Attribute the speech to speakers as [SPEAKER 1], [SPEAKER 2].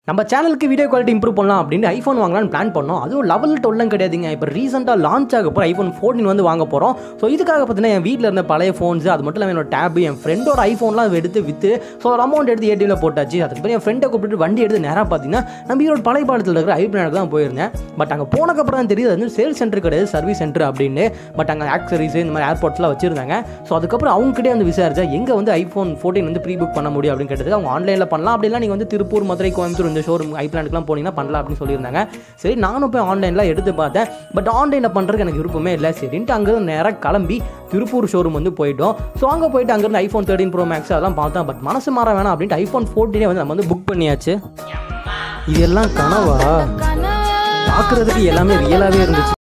[SPEAKER 1] நம்ம சேனலுக்கு video quality improve பண்ணலாம் அப்படின்னு ஐஃபோன் வாங்கலாம்னு பிளான் பண்ணோம். அதுவும் லெவல் 12 கிடையாதுங்க. இப்போ ரீசெண்டாக லான்ச் ஆக போகிற ஐஃபோன் 14 வந்து வாங்க போகிறோம். ஸோ இதுக்காக பார்த்தீங்கன்னா என் வீட்டில் இருந்த பழைய ஃபோன்ஸ், அது மட்டும் இல்லாமல் என்னோட டேப், என் ஃப்ரெண்டோட ஐஃபோன்லாம் எடுத்து விற்று ஸோ ஒரு அமௌண்ட் எடுத்து ஏடிஎம்ல போட்டாச்சு. அதுக்கப்புறம் என் ஃப்ரெண்டை கூப்பிட்டு வண்டி எடுத்து நேராக பார்த்தீங்கன்னா நம்ம ஈரோடு பழைய பாலத்தில் இருக்கிற ஐபிளானுக்கு தான் போயிருந்தேன். பட் அங்கே போனக்கப்புறம் தான் தெரியுது அது வந்து சேல்ஸ் சென்டர் கிடையாது, சர்வீஸ் சென்டர் அப்படின்னு. பட் அங்கே ஆக்சரிஸ் இந்த மாதிரி ஏர்போர்ட்ஸ்லாம் வச்சிருந்தாங்க. ஸோ அதுக்கப்புறம் அவங்ககிட்டே வந்து விசாரிச்சா எங்கே வந்து ஐஃபோன் 14 வந்து ப்ரீ புக் பண்ண முடியும் அப்படின்னு கேட்டது. அவங்க ஆன்லைனில் பண்ணலாம், அப்படின்னா நீங்கள் வந்து திருப்பூர், மதுரை, கோயம்புத்தூர் இந்த ஷோரூம் ஐபிளானுக்கு போனீங்கன்னா பண்ணலாம் அப்படின்னு சொல்லியிருந்தாங்க. சரி, நானும் போய் ஆன்லைனில் எடுத்து பார்த்தேன். பட் ஆன்லைனில் பண்ணுறதுக்கு எனக்கு விருப்பமே இல்லை. சரின்ட்டு அங்கேருந்து நேராக கிளம்பி திருப்பூர் ஷோரூம் வந்து போயிட்டோம். ஸோ அங்கே போயிட்டு அங்கேருந்து ஐஃபோன் 13 ப்ரோ மேக்ஸ் அதெல்லாம் பார்த்தேன். பட் மனசு மாற வேணாம் அப்படின்ட்டு ஐஃபோன் 14 வந்து நம்ம வந்து புக் பண்ணியாச்சு. இதெல்லாம் கனவா? பார்க்குறதுக்கு எல்லாமே ரியலாகவே இருந்துச்சு.